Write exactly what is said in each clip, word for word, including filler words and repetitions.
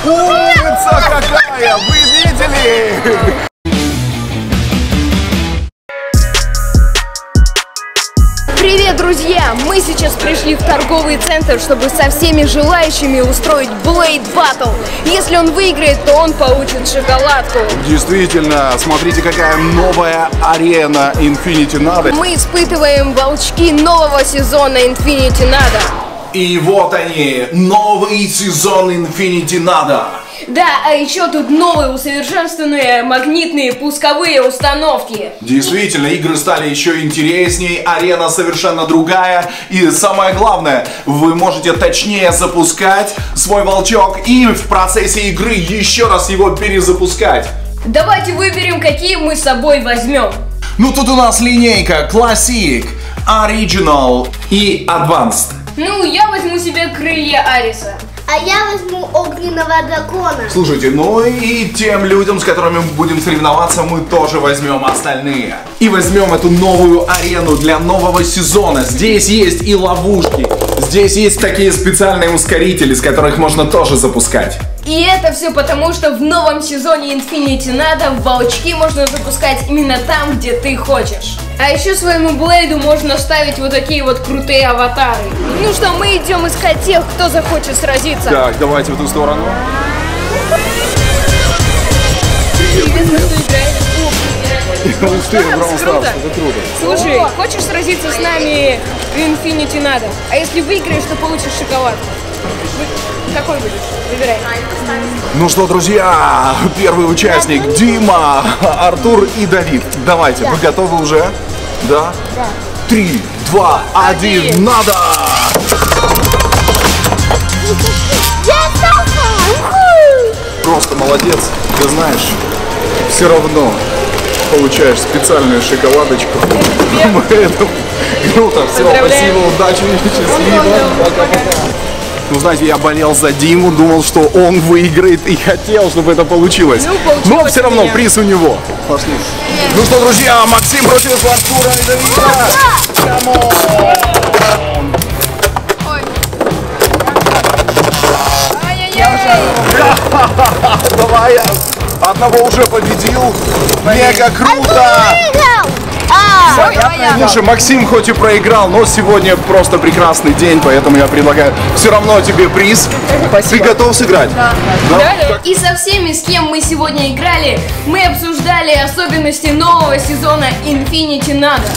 Умница какая! Вы видели? Привет, друзья! Мы сейчас пришли в торговый центр, чтобы со всеми желающими устроить Blade Battle. Если он выиграет, то он получит шоколадку. Действительно, смотрите, какая новая арена Infinity Nada. Мы испытываем волчки нового сезона Infinity Nada. И вот они, новый сезон Infinity Nada. Да, а еще тут новые усовершенствованные магнитные пусковые установки. Действительно, игры стали еще интересней, арена совершенно другая. И самое главное, вы можете точнее запускать свой волчок и в процессе игры еще раз его перезапускать. Давайте выберем, какие мы с собой возьмем. Ну тут у нас линейка Classic, Original и Advanced. Ну, я возьму себе крылья Ариса. А я возьму огненного дракона. Слушайте, ну и тем людям, с которыми мы будем соревноваться, мы тоже возьмем остальные. И возьмем эту новую арену для нового сезона. Здесь есть и ловушки, здесь есть такие специальные ускорители, с которых можно тоже запускать. И это все потому, что в новом сезоне Infinity Nada волчки можно запускать именно там, где ты хочешь. А еще своему Блейду можно ставить вот такие вот крутые аватары. Ну что, мы идем искать тех, кто захочет сразиться. Так, давайте в эту сторону. Интересно, кто играет. Ух ты, Brawl Stars, круто. это круто. Слушай, хочешь сразиться с нами в Infinity Nada? А если выиграешь, то получишь шоколадку. Вы- Какой будешь? Выбирай. Ну что, друзья, первый участник Дима, Артур и Давид. Давайте, вы готовы уже? Да? Да. Три, два, один, Один. надо! Просто молодец, ты знаешь, все равно получаешь специальную шоколадочку. Это круто, все, Поздравляем. спасибо, удачи, счастливо. Пока-пока. Ну, знаете, я болел за Диму, думал, что он выиграет и хотел, чтобы это получилось. Ну, получилось Но все у равно меня. приз у него. Пошли. Ну что, друзья, Максим против Артура и Давида. Камон. Ай-яй-яй! Давай, одного уже победил. Мега круто. А, Слушай, Максим хоть и проиграл, но сегодня просто прекрасный день, поэтому я предлагаю все равно тебе приз. Ты готов сыграть? Да. Да. И со всеми, с кем мы сегодня играли, мы обсуждали особенности нового сезона Infinity Nada.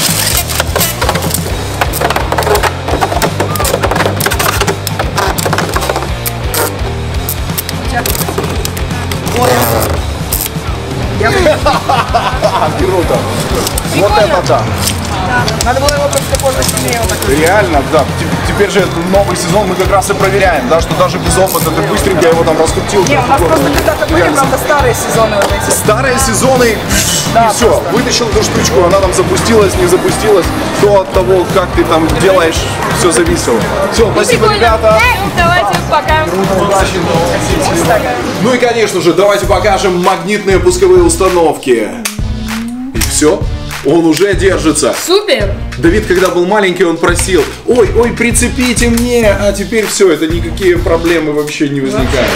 Круто. Вот это да. Надо было его просто позже сильнее вот так. Реально, да. Т- Теперь же новый сезон мы как раз и проверяем, да, что даже без опыта ты быстренько его там раскрутил. Не, у нас просто когда-то были, правда, старые сезоны вот эти. Старые сезоны, Да, и все, вытащил эту штучку, она там запустилась, не запустилась, то от того, как ты там делаешь, все зависело. Все, спасибо, ребята. Давайте, пока. Удачи, счастливо. Ну и, конечно же, давайте покажем магнитные пусковые установки. И все, он уже держится. Супер! Давид, когда был маленький, он просил: ой, ой, прицепите мне, а теперь все, это никакие проблемы вообще не возникают.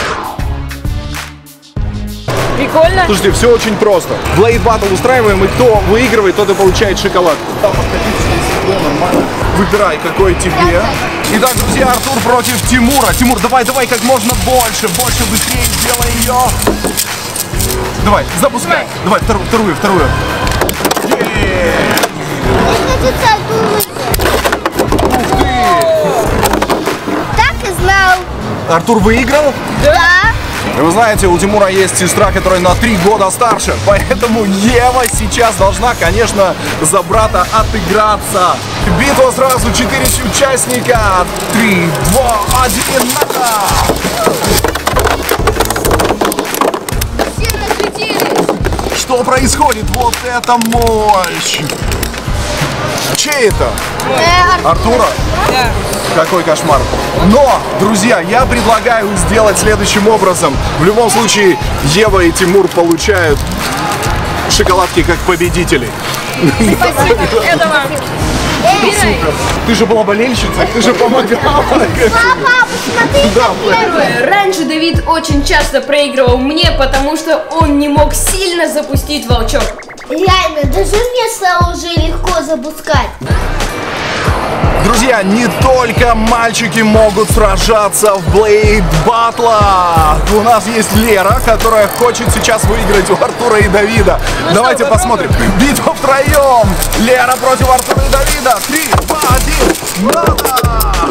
Прикольно. Слушайте, все очень просто. Blade Battle устраиваем, и кто выигрывает, тот и получает шоколадку. Там подходите, там всегда нормально. Выбирай, какой тебе. Итак, друзья, Артур против Тимура. Тимур, давай, давай, как можно больше, больше, быстрее сделай ее. Давай, запускай. Давай, вторую, вторую, вторую. Ух ты! так и знал. Артур выиграл? Да. И вы знаете, у Тимура есть сестра, которая на три года старше, поэтому Ева сейчас должна, конечно, за брата отыграться. Битва сразу, четыре участника. Три, два, один, надо! Все разлетелись. Что происходит? Вот это мощь! Чей это? Артура? Да. Какой кошмар. Но, друзья, я предлагаю сделать следующим образом. В любом случае, Ева и Тимур получают шоколадки как победители. Спасибо. Это вам. Супер. Ты же была болельщицей, ты же помогала. Папа, посмотри, Да, как я. Первое. Раньше Давид очень часто проигрывал мне, потому что он не мог сильно запустить волчок. Реально, даже мне стало уже легко запускать. Друзья, не только мальчики могут сражаться в Blade Battle. У нас есть Лера, которая хочет сейчас выиграть у Артура и Давида. Ну Давайте что, посмотрим. Битва втроем. Лера против Артура и Давида. Три, два, один. Надо!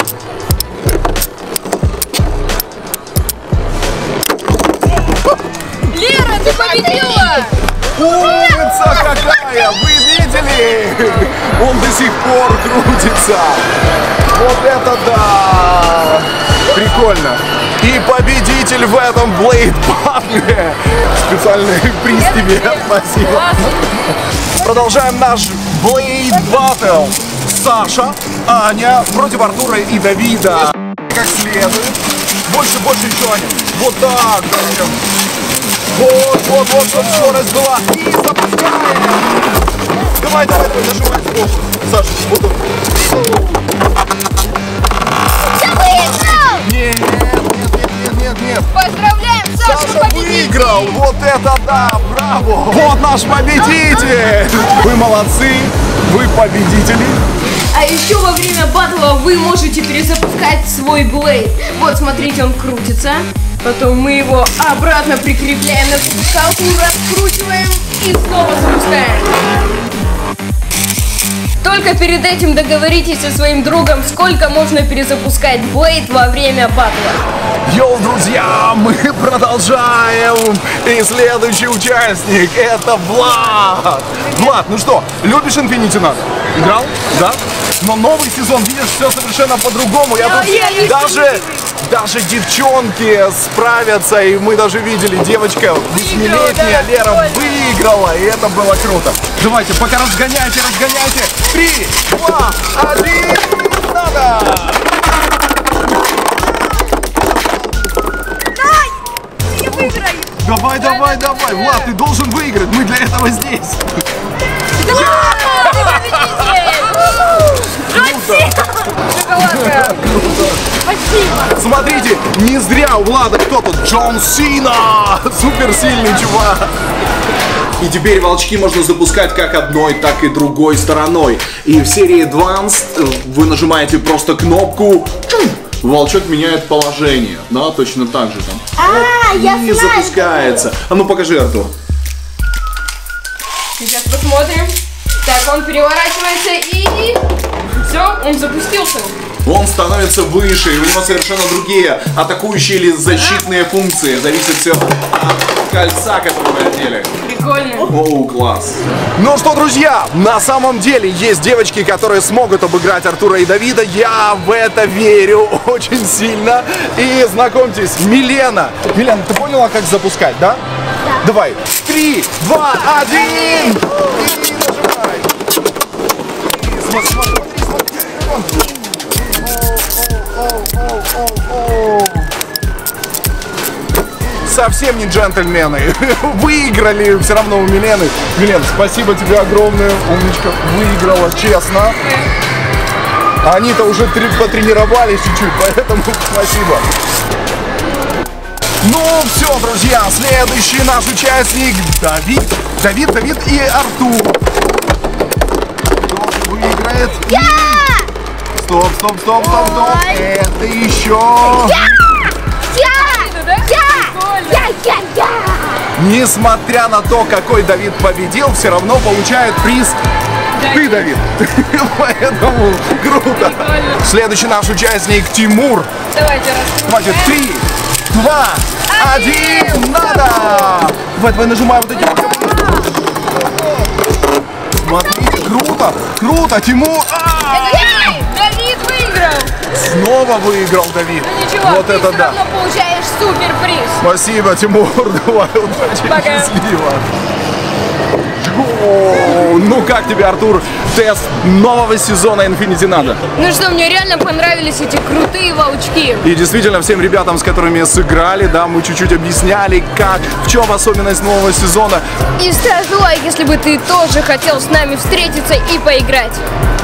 Лера, ты победила! Умница какая! Вы видели? Он до сих пор крутится. Вот это да! Прикольно. И победитель в этом Blade Battle. Специальный приз тебе. Спасибо. Продолжаем наш Blade Battle. Саша, Аня против Артура и Давида. Как следует. Больше, больше еще, Аня. Вот так. Вот, вот, вот, вот скорость была. И запускаем. Давай, давай, давай, нажимай сбоку. Саша, вот он. Я выиграл! Нет, нет, нет, нет, нет, нет. Поздравляем, Саша, Саша победитель! выиграл. Вот это да, браво. Вот наш победитель. Вы молодцы. Вы победители. А еще во время батла вы можете перезапускать свой Блейд. Вот, смотрите, он крутится. Потом мы его обратно прикрепляем на запускалку, раскручиваем и снова запускаем. Только перед этим договоритесь со своим другом, сколько можно перезапускать Блейд во время батла. Йоу, друзья, мы продолжаем. И следующий участник это Влад. Влад, ну что, любишь Infinity Nut? Играл? Да? Но новый сезон, видишь, все совершенно по-другому. Я тут я не даже, даже девчонки справятся. И мы даже видели, девочка восьмилетняя да, Лера прикольно. выиграла. И это было круто. Давайте, пока разгоняйте, разгоняйте. Три, два, один, надо! Я выиграю! Давай, давай, давай, Влад, ты должен выиграть, мы для этого здесь. Шоколадка! Спасибо! Смотрите, не зря у Влада кто-то Джон Сина, суперсильный чувак. И теперь волчки можно запускать как одной, так и другой стороной. И в серии Advanced вы нажимаете просто кнопку, волчок меняет положение, да, точно так же там. А, я И знаю. запускается. А ну покажи, Артур. Сейчас посмотрим. Так, он переворачивается и... Все, он запустился. Он становится выше, и у него совершенно другие атакующие или защитные функции. Зависит все от кольца, которое вы одели. Прикольно. Оу, класс. Ну что, друзья, на самом деле есть девочки, которые смогут обыграть Артура и Давида. Я в это верю очень сильно. И знакомьтесь, Милена. Милена, ты поняла, как запускать, да? Да. Давай. Три, два, один. И нажимай. И смотри, смотри, смотри. Совсем не джентльмены. Выиграли все равно у Милены. Милен, спасибо тебе огромное. Умничка. Выиграла, честно. Они-то уже три- потренировались чуть-чуть, поэтому спасибо. Ну все, друзья, следующий наш участник Давид. Давид, Давид и Артур. Кто выиграет? Я! Стоп, стоп, стоп, стоп, стоп. Ой. Это еще... Я! да? Я! Я! Я! Я! Несмотря на то, какой Давид победил, все равно получает приз ты, Давид. Поэтому круто. Прикольно. Следующий наш участник Тимур. Давайте раскрутим. Хватит. Три, два, один. Надо! Давай, давай, нажимай вот эти. Смотрите, круто, круто, Тимур. А! Эй, Давид выиграл! Снова выиграл Давид. Ну ничего, Вот ты это все да. равно получаешь суперприз. Спасибо, Тимур. Давай, удачи, Пока. счастливо. О, ну как тебе, Артур, тест нового сезона Infinity надо? Ну что, мне реально понравились эти крутые волчки. И действительно, всем ребятам, с которыми сыграли, да, мы чуть-чуть объясняли, как, в чем особенность нового сезона. И ставь лайк, если бы ты тоже хотел с нами встретиться и поиграть.